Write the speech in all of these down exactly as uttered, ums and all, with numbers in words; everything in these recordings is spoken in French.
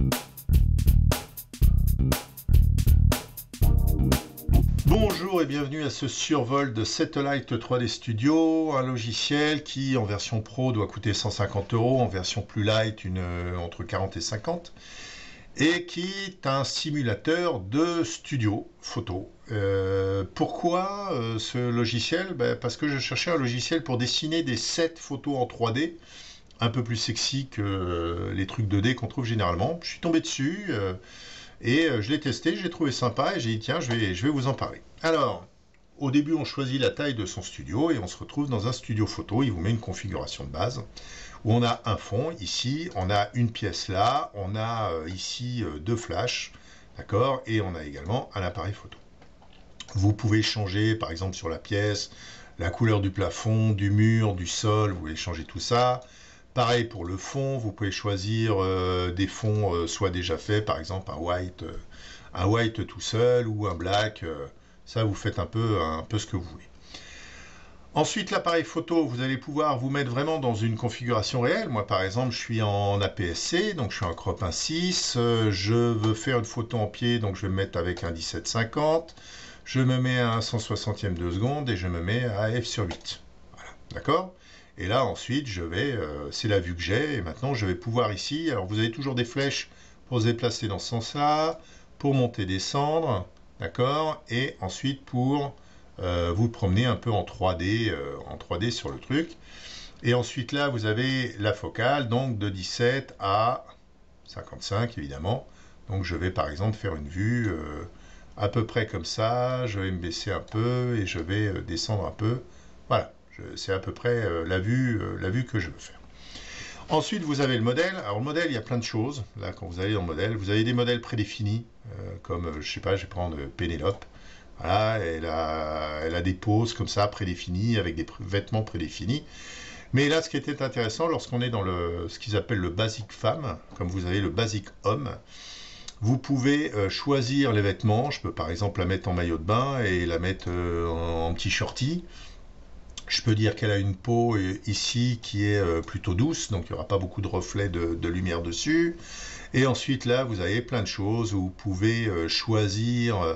Bonjour et bienvenue à ce survol de Satellite trois D Studio, un logiciel qui en version pro doit coûter cent cinquante euros, en version plus light une, entre quarante et cinquante, et qui est un simulateur de studio photo. Euh, pourquoi euh, ce logiciel? Ben, parce que je cherchais un logiciel pour dessiner des sets photos en trois D, un peu plus sexy que euh, les trucs deux D qu'on trouve généralement. Je suis tombé dessus. Euh, Et je l'ai testé, j'ai trouvé sympa et j'ai dit tiens, je vais, je vais vous en parler. Alors, au début, on choisit la taille de son studio et on se retrouve dans un studio photo. Il vous met une configuration de base où on a un fond ici, on a une pièce là, on a euh, ici euh, deux flashs, d'accord, et on a également un appareil photo. Vous pouvez changer, par exemple, sur la pièce, la couleur du plafond, du mur, du sol, vous pouvez changer tout ça. Pareil pour le fond, vous pouvez choisir euh, des fonds euh, soit déjà faits, par exemple un white, euh, un white tout seul ou un black, euh, ça vous faites un peu, un peu ce que vous voulez. Ensuite, l'appareil photo, vous allez pouvoir vous mettre vraiment dans une configuration réelle. Moi par exemple, je suis en A P S C, donc je suis en crop un six, euh, je veux faire une photo en pied, donc je vais me mettre avec un dix-sept cinquante, je me mets à un cent soixantième de seconde et je me mets à F sur huit. Voilà, d'accord ? Et là, ensuite, je vais, euh, c'est la vue que j'ai, et maintenant, je vais pouvoir ici, alors vous avez toujours des flèches pour se déplacer dans ce sens-là, pour monter, descendre, d'accord, et ensuite pour euh, vous promener un peu en trois D, euh, en trois D sur le truc. Et ensuite, là, vous avez la focale, donc de dix-sept à cinquante-cinq, évidemment. Donc, je vais, par exemple, faire une vue euh, à peu près comme ça, je vais me baisser un peu, et je vais euh, descendre un peu, voilà. C'est à peu près euh, la, vue, euh, la vue que je veux faire. Ensuite, vous avez le modèle. Alors, le modèle, il y a plein de choses. Là, quand vous allez dans le modèle, vous avez des modèles prédéfinis, euh, comme, euh, je sais pas, je vais prendre Pénélope. Voilà, elle a, elle a des poses comme ça, prédéfinies, avec des pr vêtements prédéfinis. Mais là, ce qui était intéressant, lorsqu'on est dans le, ce qu'ils appellent le basic femme, comme vous avez le basic homme, vous pouvez euh, choisir les vêtements. Je peux, par exemple, la mettre en maillot de bain et la mettre euh, en, en petit shorty. Je peux dire qu'elle a une peau ici qui est plutôt douce, donc il n'y aura pas beaucoup de reflets de, de lumière dessus. Et ensuite là, vous avez plein de choses où vous pouvez choisir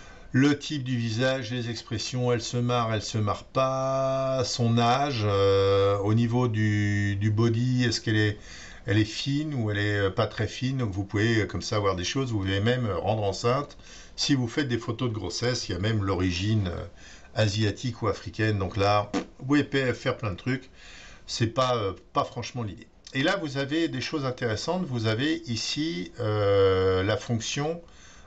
le type du visage, les expressions, elle se marre, elle se marre pas, son âge, euh, au niveau du, du body, est-ce qu'elle est, elle est fine ou elle est pas très fine, donc vous pouvez comme ça avoir des choses, vous pouvez même rendre enceinte. Si vous faites des photos de grossesse, il y a même l'origine asiatique ou africaine, donc là vous pouvez faire plein de trucs, c'est pas, euh, pas franchement l'idée. Et là vous avez des choses intéressantes, vous avez ici euh, la fonction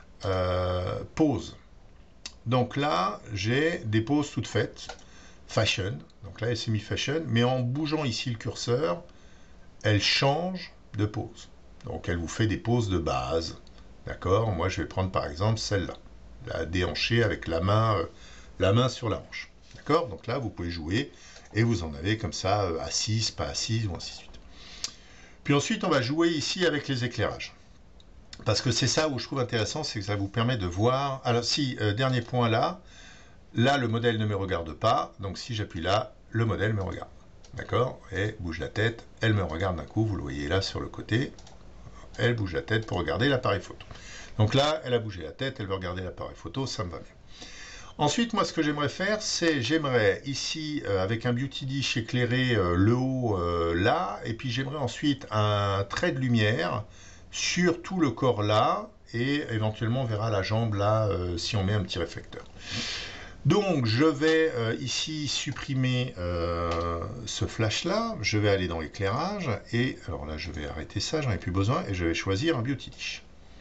euh, pause. Donc là j'ai des poses toutes faites, fashion, donc là elle s'est mis fashion, mais en bougeant ici le curseur, elle change de pose. Donc elle vous fait des poses de base, d'accord. Moi je vais prendre par exemple celle-là, la déhanchée avec la main euh, la main sur la hanche, d'accord. Donc là vous pouvez jouer et vous en avez comme ça euh, assise, pas assise ou ainsi de suite. Puis ensuite on va jouer ici avec les éclairages, parce que c'est ça où je trouve intéressant, c'est que ça vous permet de voir. Alors si, euh, dernier point là, là le modèle ne me regarde pas, donc si j'appuie là, le modèle me regarde, d'accord, et bouge la tête, elle me regarde d'un coup, vous le voyez là sur le côté, elle bouge la tête pour regarder l'appareil photo. Donc là elle a bougé la tête, elle veut regarder l'appareil photo, ça me va bien. Ensuite, moi, ce que j'aimerais faire, c'est, j'aimerais ici, euh, avec un Beauty Dish, éclairer euh, le haut euh, là, et puis j'aimerais ensuite un trait de lumière sur tout le corps là, et éventuellement on verra la jambe là, euh, si on met un petit réflecteur. Donc, je vais euh, ici supprimer euh, ce flash là, je vais aller dans l'éclairage, et alors là, je vais arrêter ça, j'en ai plus besoin, et je vais choisir un Beauty Dish.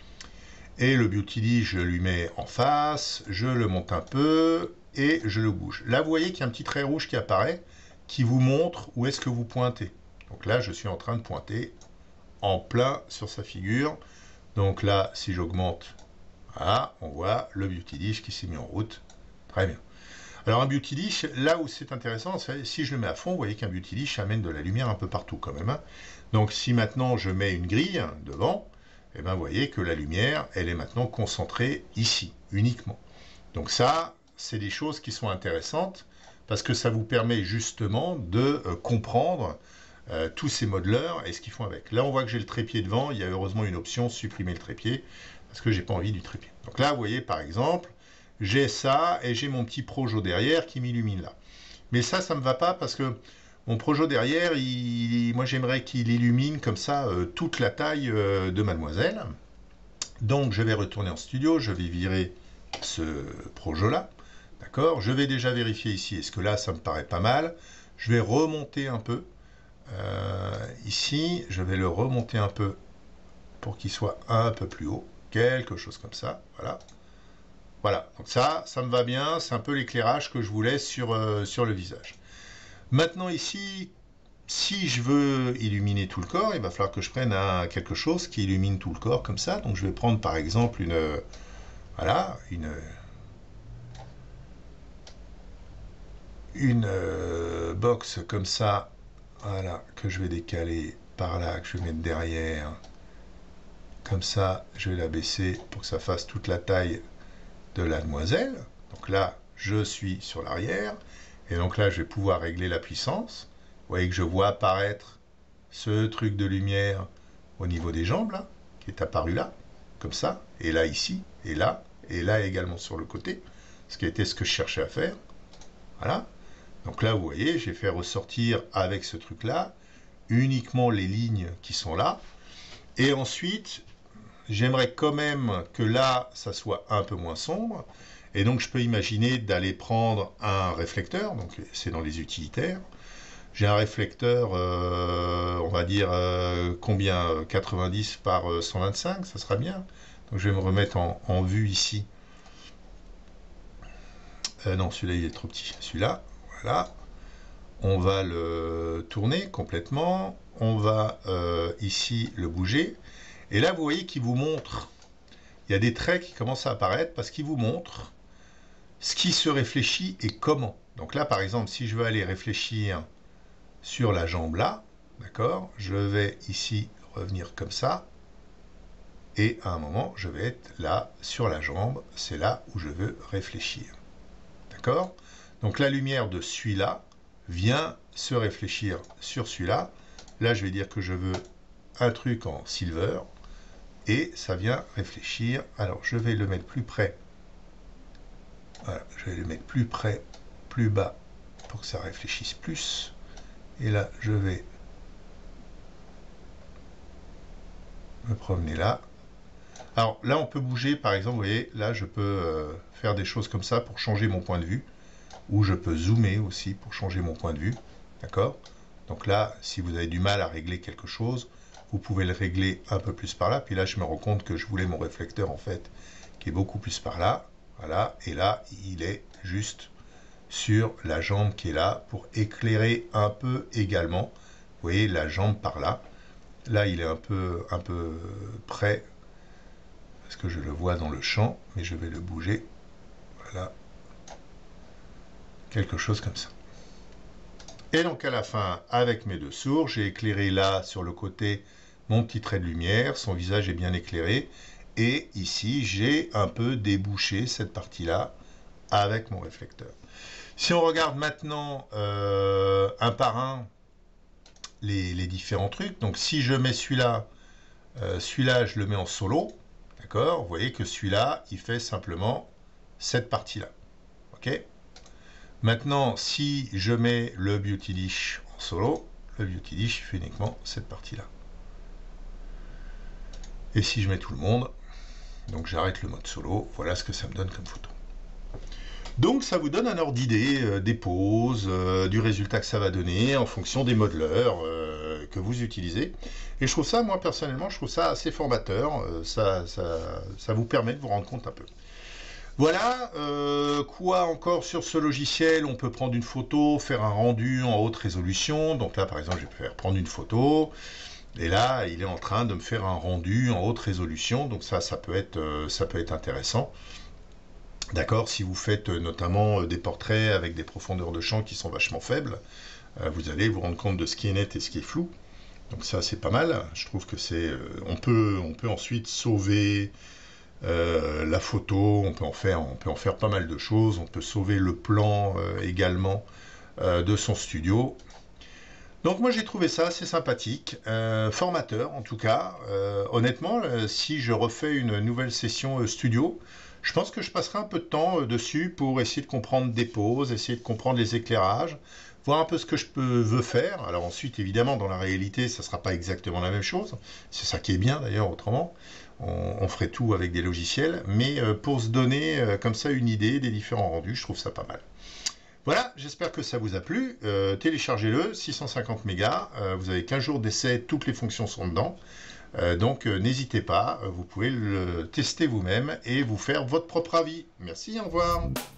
Et le Beauty Dish, je lui mets en face, je le monte un peu et je le bouge. Là, vous voyez qu'il y a un petit trait rouge qui apparaît, qui vous montre où est-ce que vous pointez. Donc là, je suis en train de pointer en plein sur sa figure. Donc là, si j'augmente, voilà, on voit le Beauty Dish qui s'est mis en route. Très bien. Alors un Beauty Dish, là où c'est intéressant, si je le mets à fond, vous voyez qu'un Beauty Dish amène de la lumière un peu partout quand même. Hein. Donc si maintenant je mets une grille devant, et eh bien vous voyez que la lumière, elle est maintenant concentrée ici, uniquement. Donc ça, c'est des choses qui sont intéressantes, parce que ça vous permet justement de euh, comprendre euh, tous ces modeleurs et ce qu'ils font avec. Là, on voit que j'ai le trépied devant. Il y a heureusement une option supprimer le trépied parce que j'ai pas envie du trépied. Donc là, vous voyez, par exemple, j'ai ça et j'ai mon petit Projo derrière qui m'illumine là. Mais ça, ça me va pas parce que mon Projo derrière, il, moi, j'aimerais qu'il illumine comme ça euh, toute la taille euh, de Mademoiselle. Donc, je vais retourner en studio. Je vais virer ce Projo là. D'accord, je vais déjà vérifier ici, est-ce que là, ça me paraît pas mal. Je vais remonter un peu. Euh, ici, je vais le remonter un peu pour qu'il soit un peu plus haut. Quelque chose comme ça, voilà. Voilà, donc ça, ça me va bien. C'est un peu l'éclairage que je voulais sur, euh, sur le visage. Maintenant ici, si je veux illuminer tout le corps, il va falloir que je prenne un, quelque chose qui illumine tout le corps comme ça. Donc je vais prendre par exemple une... Voilà, une... une euh, box comme ça, voilà, que je vais décaler par là, que je vais mettre derrière, comme ça, je vais la baisser pour que ça fasse toute la taille de la demoiselle. Donc là, je suis sur l'arrière, et donc là, je vais pouvoir régler la puissance. Vous voyez que je vois apparaître ce truc de lumière au niveau des jambes, là, qui est apparu là, comme ça, et là, ici, et là, et là également sur le côté, ce qui était ce que je cherchais à faire. Voilà. Donc là, vous voyez, j'ai fait ressortir avec ce truc-là uniquement les lignes qui sont là. Et ensuite, j'aimerais quand même que là, ça soit un peu moins sombre. Et donc, je peux imaginer d'aller prendre un réflecteur. Donc, c'est dans les utilitaires. J'ai un réflecteur, euh, on va dire, euh, combien quatre-vingt-dix par cent vingt-cinq, ça sera bien. Donc, je vais me remettre en, en vue ici. Euh, non, celui-là, il est trop petit. Celui-là. Voilà, on va le tourner complètement, on va euh, ici le bouger, et là vous voyez qu'il vous montre, il y a des traits qui commencent à apparaître parce qu'il vous montre ce qui se réfléchit et comment. Donc là par exemple, si je veux aller réfléchir sur la jambe là, d'accord, je vais ici revenir comme ça, et à un moment je vais être là sur la jambe, c'est là où je veux réfléchir, d'accord. Donc la lumière de celui-là vient se réfléchir sur celui-là. Là, je vais dire que je veux un truc en silver. Et ça vient réfléchir. Alors, je vais le mettre plus près. Voilà, je vais le mettre plus près, plus bas, pour que ça réfléchisse plus. Et là, je vais me promener là. Alors là, on peut bouger, par exemple, vous voyez, là, je peux euh, faire des choses comme ça pour changer mon point de vue. Ou je peux zoomer aussi pour changer mon point de vue, d'accord. Donc là, si vous avez du mal à régler quelque chose, vous pouvez le régler un peu plus par là. Puis là, je me rends compte que je voulais mon réflecteur, en fait, qui est beaucoup plus par là. Voilà, et là, il est juste sur la jambe qui est là pour éclairer un peu également. Vous voyez, la jambe par là. Là, il est un peu, un peu près, parce que je le vois dans le champ, mais je vais le bouger. Voilà. Quelque chose comme ça. Et donc à la fin, avec mes deux sourds, j'ai éclairé là sur le côté mon petit trait de lumière, son visage est bien éclairé, et ici j'ai un peu débouché cette partie-là avec mon réflecteur. Si on regarde maintenant euh, un par un les, les différents trucs, donc si je mets celui-là, euh, celui-là je le mets en solo, d'accord, vous voyez que celui-là il fait simplement cette partie-là, ok. Maintenant, si je mets le Beauty Dish en solo, le Beauty Dish fait uniquement cette partie-là. Et si je mets tout le monde, donc j'arrête le mode solo, voilà ce que ça me donne comme photo. Donc ça vous donne un ordre d'idée euh, des poses, euh, du résultat que ça va donner en fonction des modeleurs euh, que vous utilisez. Et je trouve ça, moi personnellement, je trouve ça assez formateur. Euh, ça, ça, ça vous permet de vous rendre compte un peu. Voilà, euh, quoi encore sur ce logiciel? On peut prendre une photo, faire un rendu en haute résolution. Donc là, par exemple, je vais faire prendre une photo. Et là, il est en train de me faire un rendu en haute résolution. Donc ça, ça peut être, euh, ça peut être intéressant. D'accord, si vous faites euh, notamment euh, des portraits avec des profondeurs de champ qui sont vachement faibles, euh, vous allez vous rendre compte de ce qui est net et ce qui est flou. Donc ça, c'est pas mal. Je trouve que c'est... Euh, on peut, on peut ensuite sauver... Euh, la photo, on peut en faire, on peut en faire pas mal de choses. On peut sauver le plan euh, également euh, de son studio. Donc moi j'ai trouvé ça assez sympathique, euh, formateur en tout cas. Euh, honnêtement, euh, si je refais une nouvelle session euh, studio, je pense que je passerai un peu de temps euh, dessus pour essayer de comprendre des pauses, essayer de comprendre les éclairages, voir un peu ce que je peux, veux faire. Alors ensuite, évidemment, dans la réalité, ça ne sera pas exactement la même chose. C'est ça qui est bien d'ailleurs, autrement. On, on ferait tout avec des logiciels. Mais euh, pour se donner euh, comme ça une idée des différents rendus, je trouve ça pas mal. Voilà, j'espère que ça vous a plu. Euh, téléchargez-le, six cent cinquante mégas. Euh, vous avez quinze jours d'essai, toutes les fonctions sont dedans. Euh, donc euh, n'hésitez pas, vous pouvez le tester vous-même et vous faire votre propre avis. Merci, au revoir.